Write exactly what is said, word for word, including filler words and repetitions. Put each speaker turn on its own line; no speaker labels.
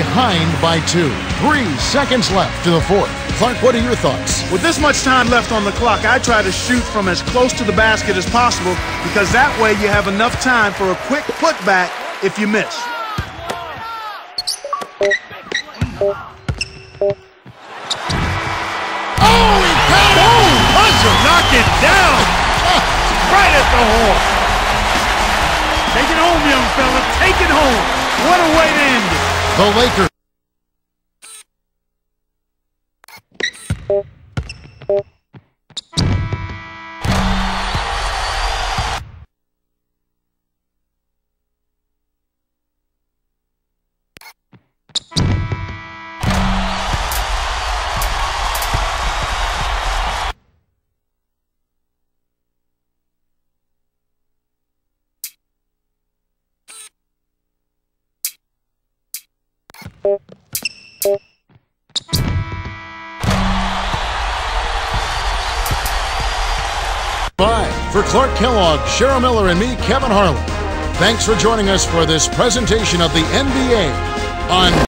behind by two. Three seconds left to the fourth. Clark, what are your thoughts?
With this much time left on the clock, I try to shoot from as close to the basket as possible because that way you have enough time for a quick putback if you miss.
Oh, he got it! Oh, buzzer! Knock it down! Right at the horn. Take it home, young fella. Take it home. What a way to end it.
The Lakers. Five for Clark Kellogg, Cheryl Miller, and me, Kevin Harlan. Thanks for joining us for this presentation of the N B A on